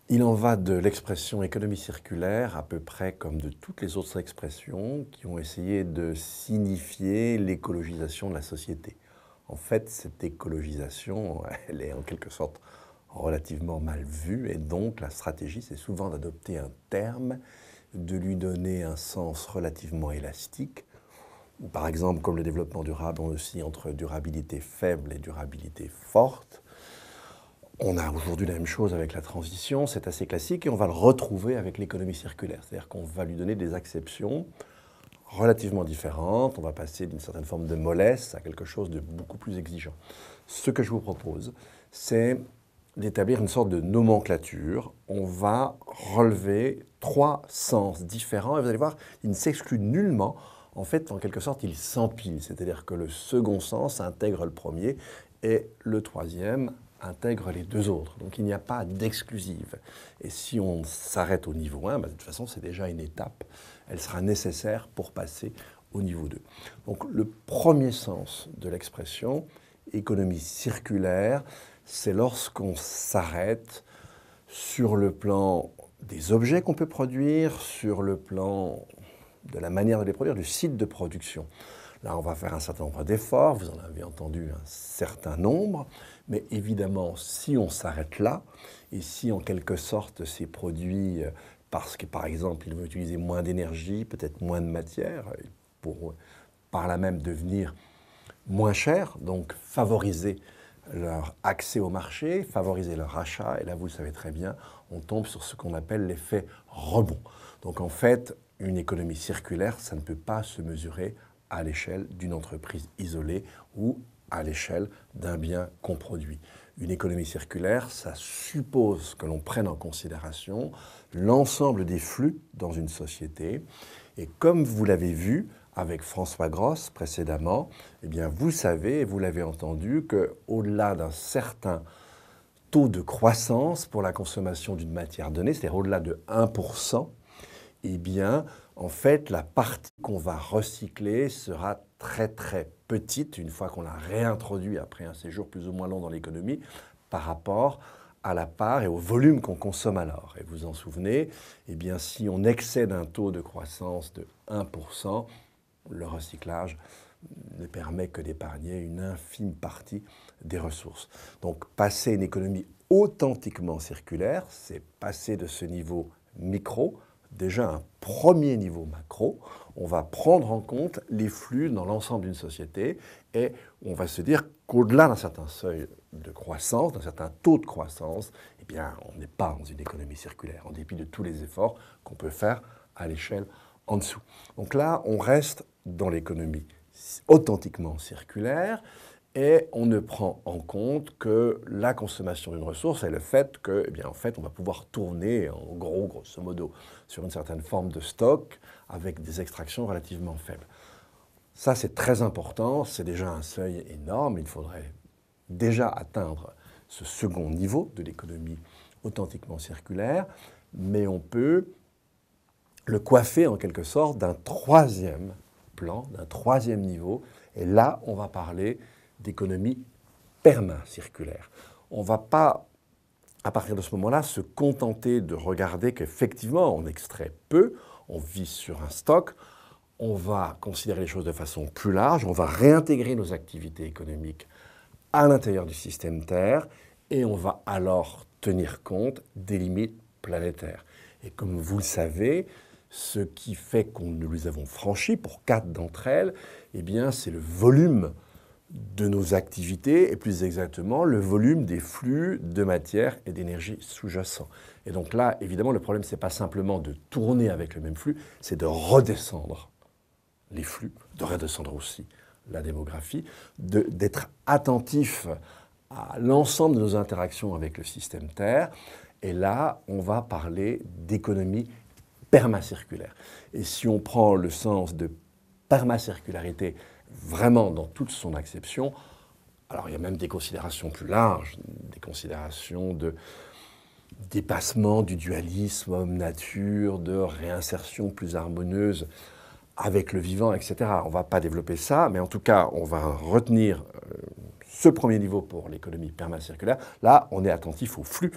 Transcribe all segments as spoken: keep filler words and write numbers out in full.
Il en va de l'expression économie circulaire à peu près comme de toutes les autres expressions qui ont essayé de signifier l'écologisation de la société. En fait, cette écologisation, elle est en quelque sorte relativement mal vue et donc la stratégie, c'est souvent d'adopter un terme, de lui donner un sens relativement élastique, ou par exemple, comme le développement durable, on aussi entre durabilité faible et durabilité forte. On a aujourd'hui la même chose avec la transition, c'est assez classique, et on va le retrouver avec l'économie circulaire. C'est-à-dire qu'on va lui donner des acceptions relativement différentes. On va passer d'une certaine forme de mollesse à quelque chose de beaucoup plus exigeant. Ce que je vous propose, c'est d'établir une sorte de nomenclature. On va relever trois sens différents, et vous allez voir, il ne s'exclut nullement. En fait, en quelque sorte, il s'empile, c'est-à-dire que le second sens intègre le premier, et le troisième intègre les deux autres. Donc il n'y a pas d'exclusive. Et si on s'arrête au niveau un, bah, de toute façon, c'est déjà une étape. Elle sera nécessaire pour passer au niveau deux. Donc le premier sens de l'expression économie circulaire, c'est lorsqu'on s'arrête sur le plan des objets qu'on peut produire, sur le plan de la manière de les produire, du site de production. Là, on va faire un certain nombre d'efforts, vous en avez entendu un certain nombre, mais évidemment, si on s'arrête là, et si en quelque sorte ces produits, parce que par exemple, ils vont utiliser moins d'énergie, peut-être moins de matière, pour par là même devenir moins chers, donc favoriser leur accès au marché, favoriser leur achat, et là, vous le savez très bien, on tombe sur ce qu'on appelle l'effet rebond. Donc en fait, une économie circulaire, ça ne peut pas se mesurer à l'échelle d'une entreprise isolée ou à l'échelle d'un bien qu'on produit. Une économie circulaire, ça suppose que l'on prenne en considération l'ensemble des flux dans une société. Et comme vous l'avez vu avec François Gross précédemment, eh bien vous savez, et vous l'avez entendu, qu'au-delà d'un certain taux de croissance pour la consommation d'une matière donnée, c'est-à-dire au-delà de un pour cent, eh bien, en fait, la partie qu'on va recycler sera très très petite une fois qu'on l'a réintroduit après un séjour plus ou moins long dans l'économie par rapport à la part et au volume qu'on consomme alors. Et vous en souvenez, eh bien, si on excède un taux de croissance de un pour cent, le recyclage ne permet que d'épargner une infime partie des ressources. Donc, passer une économie authentiquement circulaire, c'est passer de ce niveau micro, déjà un premier niveau macro, on va prendre en compte les flux dans l'ensemble d'une société et on va se dire qu'au-delà d'un certain seuil de croissance, d'un certain taux de croissance, eh bien, on n'est pas dans une économie circulaire, en dépit de tous les efforts qu'on peut faire à l'échelle en dessous. Donc là, on reste dans l'économie authentiquement circulaire et on ne prend en compte que la consommation d'une ressource et le fait que, eh bien, en fait, on va pouvoir tourner, en gros, grosso modo, sur une certaine forme de stock avec des extractions relativement faibles. Ça, c'est très important, c'est déjà un seuil énorme. Il faudrait déjà atteindre ce second niveau de l'économie authentiquement circulaire, mais on peut le coiffer en quelque sorte d'un troisième plan, d'un troisième niveau, et là, on va parler d'économie permacirculaire. On ne va pas, à partir de ce moment-là, se contenter de regarder qu'effectivement, on extrait peu, on vit sur un stock, on va considérer les choses de façon plus large, on va réintégrer nos activités économiques à l'intérieur du système Terre, et on va alors tenir compte des limites planétaires. Et comme vous le savez, ce qui fait qu'on nous les avons franchis, pour quatre d'entre elles, eh bien, c'est le volume de nos activités et plus exactement le volume des flux de matière et d'énergie sous-jacents. Et donc là, évidemment, le problème, ce n'est pas simplement de tourner avec le même flux, c'est de redescendre les flux, de redescendre aussi la démographie, de, d'être attentif à l'ensemble de nos interactions avec le système Terre. Et là, on va parler d'économie permacirculaire. Et si on prend le sens de permacircularité vraiment dans toute son acception, alors il y a même des considérations plus larges, des considérations de dépassement du dualisme homme-nature, de réinsertion plus harmonieuse avec le vivant, et cetera. On ne va pas développer ça, mais en tout cas, on va retenir euh, ce premier niveau pour l'économie permacirculaire. Là, on est attentif aux flux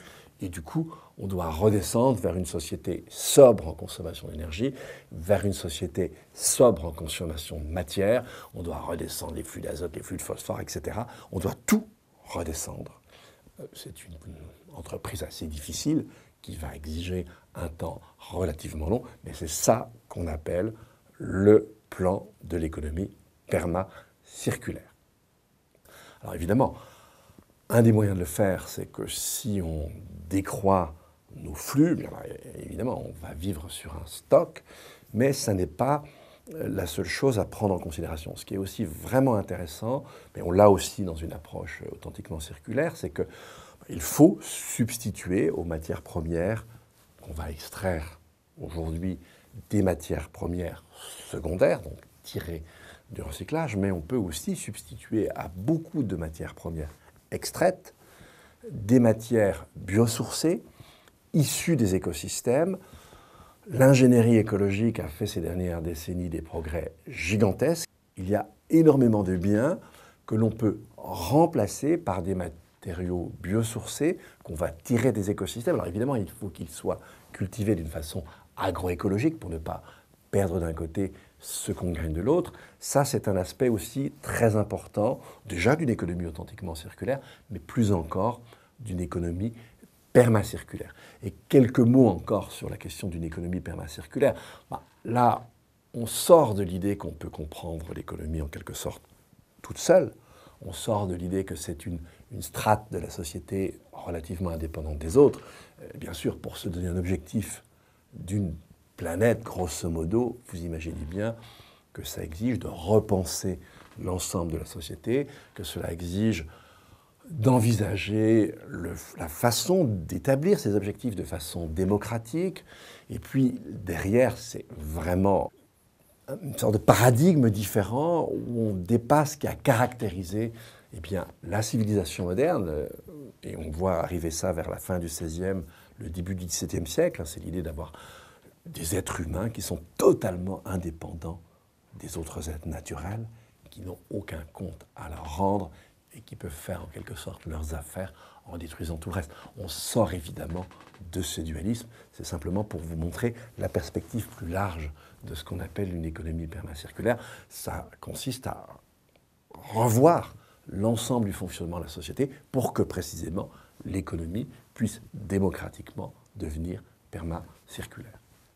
Et du coup, on doit redescendre vers une société sobre en consommation d'énergie, vers une société sobre en consommation de matière. On doit redescendre les flux d'azote, les flux de phosphore, et cetera. On doit tout redescendre. C'est une entreprise assez difficile qui va exiger un temps relativement long, mais c'est ça qu'on appelle le plan de l'économie perma-circulaire. Alors évidemment, un des moyens de le faire, c'est que si on décroît nos flux, bien évidemment, on va vivre sur un stock, mais ça n'est pas la seule chose à prendre en considération. Ce qui est aussi vraiment intéressant, mais on l'a aussi dans une approche authentiquement circulaire, c'est qu'il faut substituer aux matières premières qu'on va extraire aujourd'hui des matières premières secondaires, donc tirées du recyclage, mais on peut aussi substituer à beaucoup de matières premières extraites des matières biosourcées, issues des écosystèmes. L'ingénierie écologique a fait ces dernières décennies des progrès gigantesques. Il y a énormément de biens que l'on peut remplacer par des matériaux biosourcés qu'on va tirer des écosystèmes. Alors évidemment, il faut qu'ils soient cultivés d'une façon agroécologique pour ne pas perdre d'un côté ce qu'on gagne de l'autre. Ça, c'est un aspect aussi très important, déjà d'une économie authentiquement circulaire, mais plus encore d'une économie permacirculaire. Et quelques mots encore sur la question d'une économie permacirculaire. Bah, là, on sort de l'idée qu'on peut comprendre l'économie en quelque sorte toute seule. On sort de l'idée que c'est une, une strate de la société relativement indépendante des autres. Euh, bien sûr, pour se donner un objectif d'une planète, grosso modo, vous imaginez bien que ça exige de repenser l'ensemble de la société, que cela exige d'envisager le, la façon d'établir ces objectifs de façon démocratique. Et puis, derrière, c'est vraiment une sorte de paradigme différent où on dépasse ce qui a caractérisé eh bien, la civilisation moderne. Et on voit arriver ça vers la fin du seizième, le début du dix-septième siècle. C'est l'idée d'avoir des êtres humains qui sont totalement indépendants des autres êtres naturels, qui n'ont aucun compte à leur rendre et qui peuvent faire en quelque sorte leurs affaires en détruisant tout le reste. On sort évidemment de ce dualisme, c'est simplement pour vous montrer la perspective plus large de ce qu'on appelle une économie permacirculaire. Ça consiste à revoir l'ensemble du fonctionnement de la société pour que précisément l'économie puisse démocratiquement devenir permacirculaire.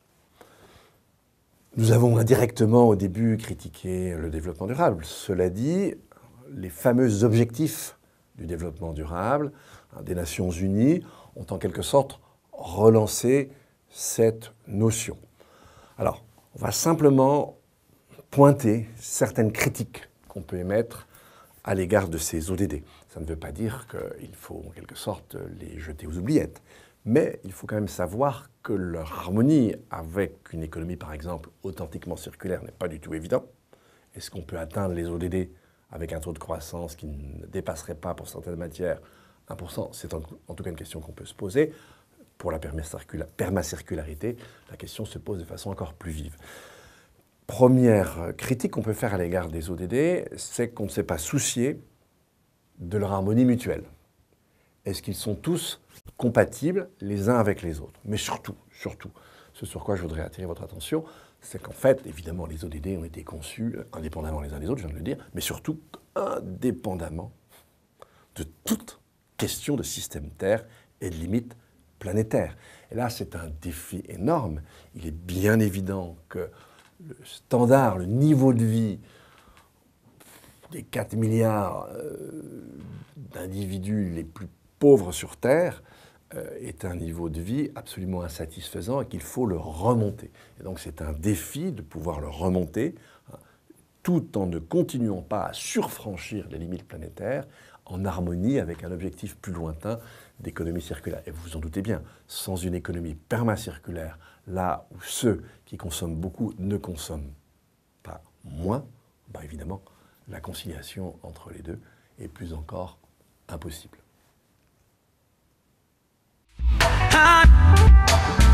Nous avons indirectement au début critiqué le développement durable. Cela dit, les fameux objectifs du développement durable hein, des Nations Unies ont en quelque sorte relancé cette notion. Alors, on va simplement pointer certaines critiques qu'on peut émettre à l'égard de ces O D D. Ça ne veut pas dire qu'il faut en quelque sorte les jeter aux oubliettes, mais il faut quand même savoir que leur harmonie avec une économie, par exemple, authentiquement circulaire n'est pas du tout évident. Est-ce qu'on peut atteindre les O D D avec un taux de croissance qui ne dépasserait pas pour certaines matières un pour cent? C'est en, en tout cas une question qu'on peut se poser. Pour la permacircularité, la question se pose de façon encore plus vive. Première critique qu'on peut faire à l'égard des O D D, c'est qu'on ne s'est pas soucié de leur harmonie mutuelle. Est-ce qu'ils sont tous compatibles les uns avec les autres? Mais surtout, surtout, ce sur quoi je voudrais attirer votre attention, c'est qu'en fait, évidemment, les O D D ont été conçus indépendamment les uns des autres, je viens de le dire, mais surtout indépendamment de toute question de système Terre et de limites planétaires. Et là, c'est un défi énorme. Il est bien évident que le standard, le niveau de vie des quatre milliards euh, d'individus les plus pauvres sur Terre euh, est un niveau de vie absolument insatisfaisant et qu'il faut le remonter. Et donc c'est un défi de pouvoir le remonter hein, tout en ne continuant pas à surfranchir les limites planétaires en harmonie avec un objectif plus lointain d'économie circulaire. Et vous vous en doutez bien, sans une économie permacirculaire, là où ceux qui consomment beaucoup ne consomment pas moins, bah évidemment, la conciliation entre les deux est plus encore impossible.